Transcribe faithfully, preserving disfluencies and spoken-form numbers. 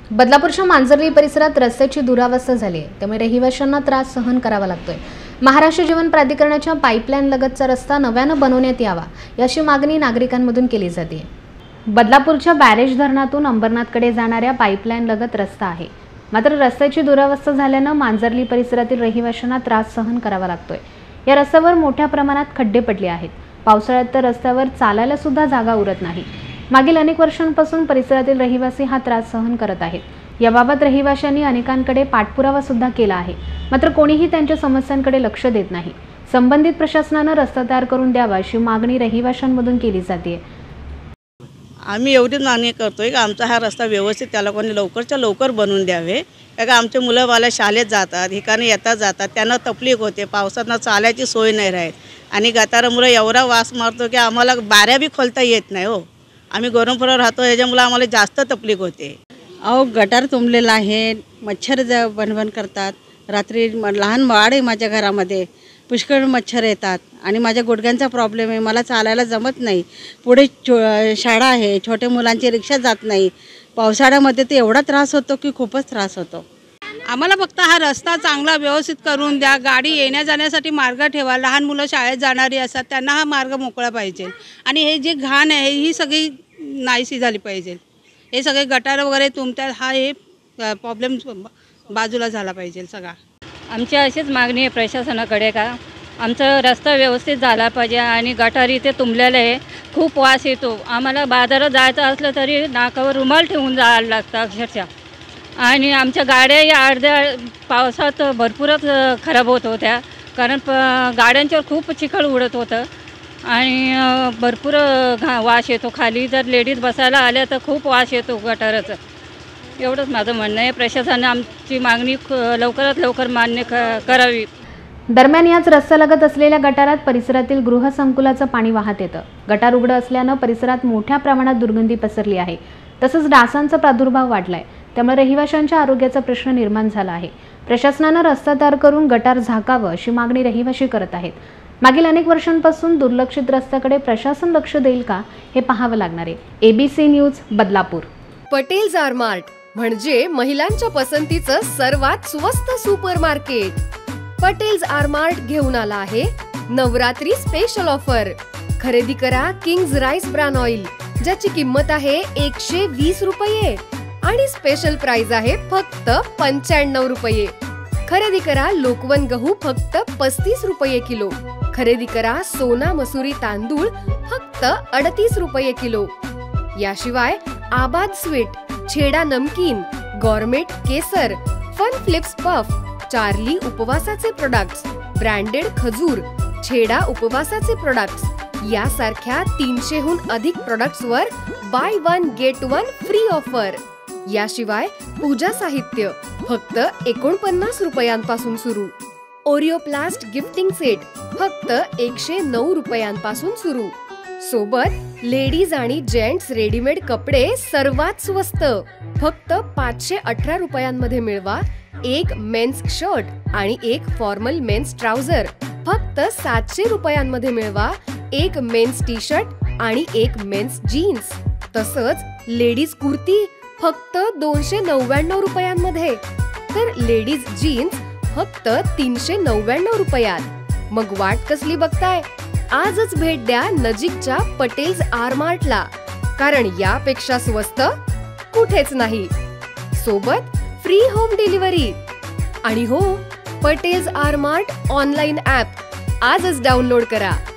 बदलापूरच्या मांजर्ली परिसरात रस्त्याची दुरावस्था झाली आहे, त्यामुळे रहिवाशांना त्रास सहन करावा लागतोय। महाराष्ट्र जीवन प्राधिकरणाच्या पाईपलाईन लगतचा रस्ता नव्यानं बनवण्यात यावा याची मागणी नागरिकांमधून केली जाते। बदलापूरच्या बॅरेज धरणातून अंबरनाथकडे जाणाऱ्या पाईपलाईन लगत रस्ता आहे, मात्र रस्त्याची दुरावस्था झाल्यानं मांजर्ली परिसरातील रहिवाशांना त्रास सहन करावा लागतोय। या रस्त्यावर मोठ्या प्रमाणात खड्डे पडले आहेत। पावसाळ्यात तर रस्त्यावर चालायला सुद्धा जागा उरत नाही। मागील अनेक वर्षांपासून परिसरातील रहिवासी हा त्रास सहन करत आहेत। याबाबत रहिवाशांनी अनेकांकडे पाठपुरावा सुद्धा केला आहे, मात्र कोणीही त्यांच्या समस्यांकडे लक्ष देत नाही। संबंधित प्रशासनानं रस्ता तयार करून द्यावा अशी मागणी रहिवाशांमधून केली जाते। आम्ही एवढी मागणी करतोय की आमचा हा रस्ता व्यवस्थित त्याला कोणी लवकरच्या लवकर बनवून द्यावे। कारण आमचे मुलं बाला शाळेत जातात, ठिकाणी येतात जातात, त्यांना तकलीफ होते, पावसात चालायची सोय नाही राहत आणि गटारामुळे एवढा वास मारतो की आम्हाला बाऱ्या बी खोलता येत नाही हो। आम्ही गरमपुरात राहतो, याच्यामुळे आम्हाला जास्त तकलीफ होते। अहो गटार तुंबलेला आहे, मच्छर ज बनबन करतात, रात्री लहान बाळ आहे माझ्या घरामध्ये, पुष्कळ मच्छर येतात आणि माझ्या गुडघ्यांचा प्रॉब्लेम आहे, मला चालायला जमत नाही। पुढे शाळा आहे, छोट्या मुलांची रिक्षा जात नाही। पावसाळ्यामध्ये तर एवढा त्रास होतो की खूपच त्रास होतो। आम्हाला फक्त हा रस्ता चांगला व्यवस्थित करून द्या, गाडी येण्या जाण्यासाठी मार्ग ठेवा। लहान मुलं शाळेत जाणारी असतात त्यांना हा मार्ग मोकळा पाहिजे आणि हे जे घाण आहे ही सगळी नाहीशी झाली पाहिजे। हे सगळे गटार वगैरे तुमच्या हा हे प्रॉब्लेम बाजूला झाला पाहिजे सगळा। आमची अशीच मागणी आहे प्रशासनाकडे का आमचा रस्ता व्यवस्थित झाला पाहिजे आणि गटार इथे तुंबलेले आहे, खूप वास येतो। आम्हाला बाजारात जायचं असलं तरी नाकावर रुमाल ठेवून जायला लागतं अक्षरशः आणि आमच्या गाड्या या अर्ध्या पावसात भरपूरच खराब होत होत्या, कारण प गाड्यांच्यावर खूप चिखल उडत होतं आणि भरपूर घा वास येतो। खाली जर लेडीज बसायला आल्या तर खूप वास येतो गटाराचं। एवढंच माझं म्हणणं आहे, प्रशासनाने आमची मागणी लवकरात लवकर मान्य करावी। दरम्यान याच रस्त्यालगत असलेल्या गटारात परिसरातील गृहसंकुलाचं पाणी वाहत येतं। गटार उघडं असल्यानं परिसरात मोठ्या प्रमाणात दुर्गंधी पसरली आहे, तसंच डासांचा प्रादुर्भाव वाढलाय, त्यामुळे रहिवाशांच्या आरोग्याचा प्रश्न निर्माण झाला आहे। प्रशासनानं रस्ता तयार करून गटार झाकावं अशी मागणी रहिवाशी करत आहेत। मागील अनेक वर्षांपासून दुर्लक्षित रस्त्याकडे प्रशासन लक्ष देईल का हे पाहावं लागणार आहे। ABC news Badlapur. Patel's R mart म्हणजे महिलांच्या पसंतीचं सर्वात स्वस्त सुपर मार्केट। पटेल्स आरमार्ट घेऊन आला आहे नवरात्री स्पेशल ऑफर। खरेदी करा किंग्स राईस ब्रान ऑइल, ज्याची किंमत आहे एकशे वीस रुपये आणि स्पेशल प्राइस आहे फक्त पंच्याण्णव रुपये। खरेदी करा लोकवन गहू फक्त पस्तीस रुपये किलो। खरेदी करा सोना मसुरी तांदूळ फक्त अडतीस रुपये किलो। याशिवाय आबाद स्वीट, छेडा नमकीन, गॉर्मेट केसर, फन फ्लिप्स पफ, चार्ली उपवासाचे प्रोडक्ट्स, ब्रँडेड खजूर, छेडा उपवासाचे प्रोडक्ट्स यासारख्या तीनशेहून अधिक प्रोडक्ट्सवर buy one get one free offer. याशिवाय पूजा साहित्य फक्त एकोणपन्नास रुपयांपासून सुरू। ओरिओप्लास्ट गिफ्टिंग सेट फक्त एकशे नऊ रुपयांपासून सुरू। सोबत लेडीज आणि जेंट्स रेडीमेड कपडे सर्वात स्वस्त फक्त पाचशे अठरा रुपयांमध्ये मिळवा। एक मेन्स शर्ट आणि एक फॉर्मल मेन्स ट्राउझर फक्त सातशे रुपयांमध्ये मिळवा। एक मेन्स टी शर्ट आणि एक मेन्स जीन्स, तसंच लेडीज कुर्ती फक्त दोनशे नव्याण्णव रुपयांमध्ये, तर लेडीज जीन्स फक्त तीनशे नव्याण्णव रुपयात। मग वाट कसली बघताय, आजच भेट द्या नजीकच्या पटेल्स आरमार्टला, कारण यापेक्षा स्वस्त कुठेच नाही। सोबत फ्री होम डिलिव्हरी आणि हो, पटेल्स आरमार्ट ऑनलाईन ॲप आजच डाउनलोड करा।